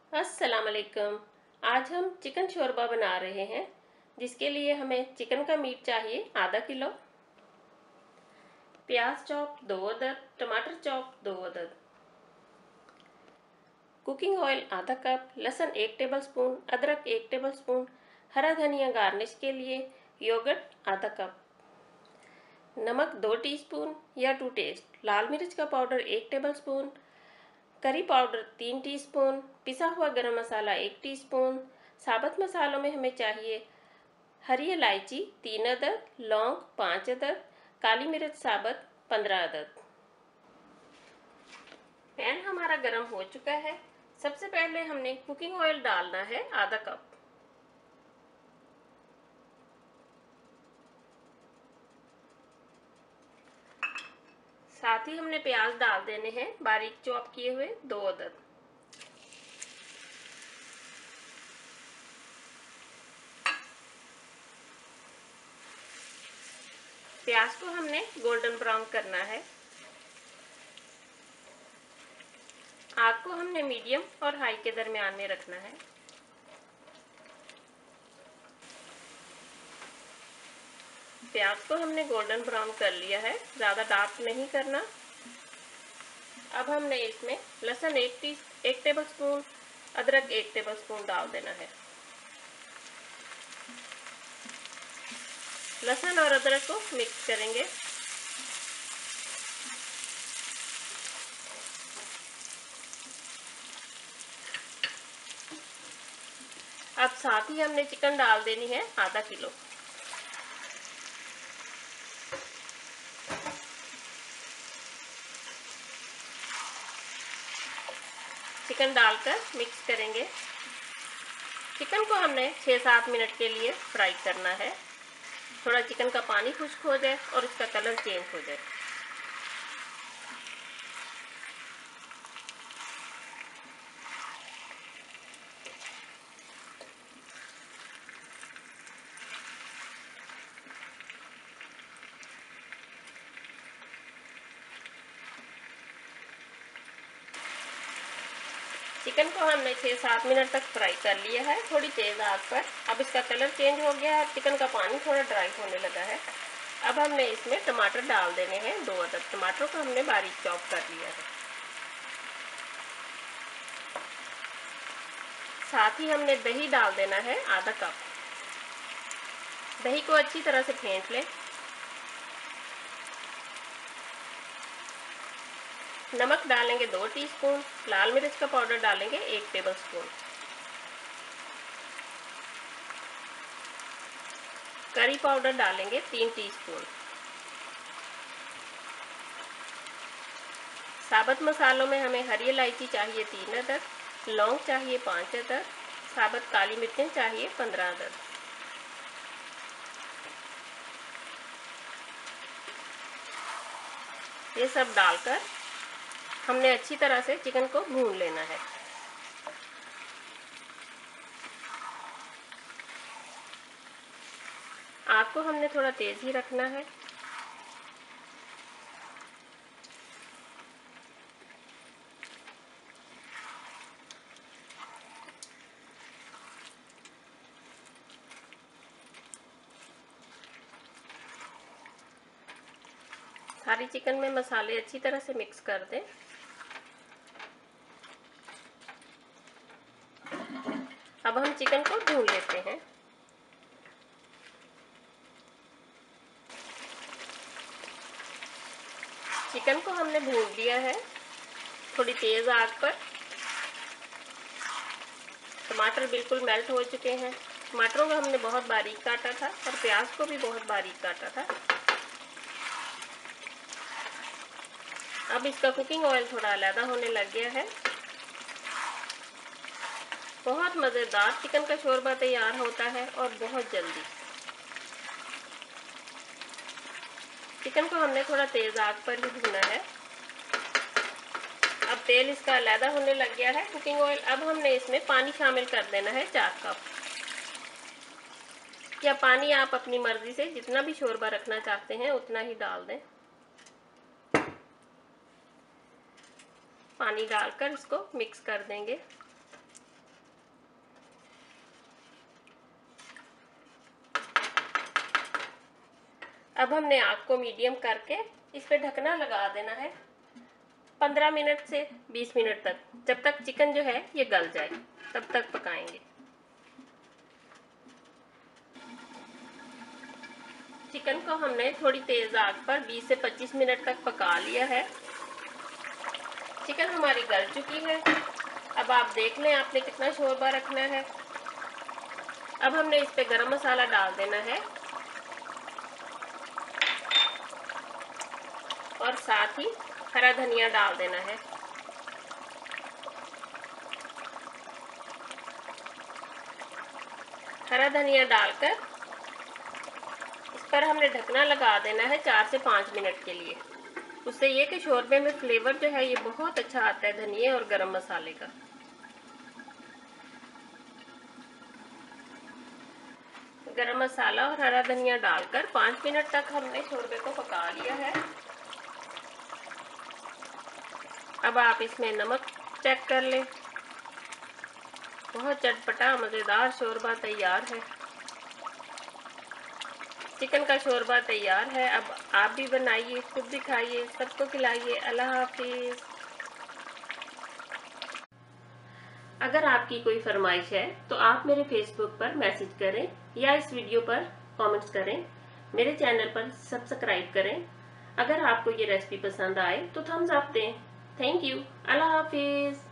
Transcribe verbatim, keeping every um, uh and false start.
अस्सलाम वालेकुम। आज हम चिकन शोरबा बना रहे हैं, जिसके लिए हमें चिकन का मीट चाहिए आधा किलो, प्याज चॉप दो अदद, टमाटर चॉप दो अदद, कुकिंग ऑयल आधा कप, लहसुन एक टेबलस्पून, अदरक एक टेबलस्पून, हरा धनिया गार्निश के लिए, योगर्ट आधा कप, नमक दो टीस्पून या टू टेस्ट, लाल मिर्च का पाउडर एक टेबलस्पून, करी पाउडर तीन टीस्पून, पिसा हुआ गरम मसाला एक टीस्पून। साबुत मसालों में हमें चाहिए हरी इलायची तीन अदद, लौंग पाँच अदद, काली मिर्च साबुत पंद्रह अदद। पैन हमारा गरम हो चुका है। सबसे पहले हमने कुकिंग ऑयल डालना है आधा कप। साथ ही हमने प्याज डाल देने हैं बारीक चॉप किए हुए दो अदद। प्याज को हमने गोल्डन ब्राउन करना है। आग को हमने मीडियम और हाई के दरमियान में रखना है। प्याज को हमने गोल्डन ब्राउन कर लिया है, ज़्यादा डार्क नहीं करना। अब हमने इसमें लहसुन एक टी एक टेबलस्पून, अदरक एक टेबलस्पून डाल देना है। लहसुन और अदरक को मिक्स करेंगे। अब साथ ही हमने चिकन डाल देनी है आधा किलो। चिकन डालकर मिक्स करेंगे। चिकन को हमने छः सात मिनट के लिए फ्राई करना है। थोड़ा चिकन का पानी खुश्क हो जाए और इसका कलर चेंज हो जाए। चिकन को हमने छः सात मिनट तक फ्राई कर लिया है, थोड़ी तेज़ आंच पर। अब इसका कलर चेंज हो गया है, चिकन का पानी थोड़ा ड्राई होने लगा है। अब हमने इसमें टमाटर डाल देने हैं दो अदद। टमाटर को हमने बारीक चॉप कर लिया है। साथ ही हमने दही डाल देना है आधा कप। दही को अच्छी तरह से फेंट लें। नमक डालेंगे दो टीस्पून, लाल मिर्च का पाउडर डालेंगे एक टेबलस्पून, करी पाउडर डालेंगे तीन टीस्पून। साबुत मसालों में हमें हरी इलायची चाहिए तीन अदद, लौंग चाहिए पाँच अदद, साबुत काली मिर्चें चाहिए पंद्रह अदद। ये सब डालकर हमने अच्छी तरह से चिकन को भून लेना है। आग को हमने थोड़ा तेज ही रखना है। सारी चिकन में मसाले अच्छी तरह से मिक्स कर दें। अब हम चिकन को भून लेते हैं। चिकन को हमने भून लिया है थोड़ी तेज आग पर। टमाटर बिल्कुल मेल्ट हो चुके हैं। टमाटरों को हमने बहुत बारीक काटा था और प्याज को भी बहुत बारीक काटा था। अब इसका कुकिंग ऑयल थोड़ा अलग होने लग गया है। बहुत मज़ेदार चिकन का शोरबा तैयार होता है और बहुत जल्दी। चिकन को हमने थोड़ा तेज आग पर ही भूना है। अब तेल इसका अलग होने लग गया है, कुकिंग ऑयल। अब हमने इसमें पानी शामिल कर देना है चार कप। या पानी आप अपनी मर्जी से जितना भी शोरबा रखना चाहते हैं उतना ही डाल दें। पानी डालकर इसको मिक्स कर देंगे। अब हमने आग को मीडियम करके इस पे ढकना लगा देना है पंद्रह मिनट से बीस मिनट तक, जब तक चिकन जो है ये गल जाए तब तक पकाएंगे। चिकन को हमने थोड़ी तेज आग पर बीस से पच्चीस मिनट तक पका लिया है। चिकन हमारी गल चुकी है। अब आप देख लें आपने कितना शोरबा रखना है। अब हमने इस पे गरम मसाला डाल देना है और साथ ही हरा धनिया डाल देना है। हरा धनिया डालकर इस पर हमने ढकना लगा देना है चार से पाँच मिनट के लिए। उससे ये कि शोरबे में फ्लेवर जो है ये बहुत अच्छा आता है धनिया और गरम मसाले का। गरम मसाला और हरा धनिया डालकर पाँच मिनट तक हमने शोरबे को पका लिया है। अब आप इसमें नमक चेक कर लें। बहुत चटपटा मज़ेदार शोरबा तैयार है। चिकन का शोरबा तैयार है। अब आप भी बनाइए, खुद भी खाइए, सबको खिलाइए। अल्लाह हाफिज़। अगर आपकी कोई फरमाइश है तो आप मेरे फेसबुक पर मैसेज करें या इस वीडियो पर कमेंट्स करें। मेरे चैनल पर सब्सक्राइब करें। अगर आपको ये रेसिपी पसंद आए तो थम्स अप दें। Thank you. अल्लाह हाफिज़।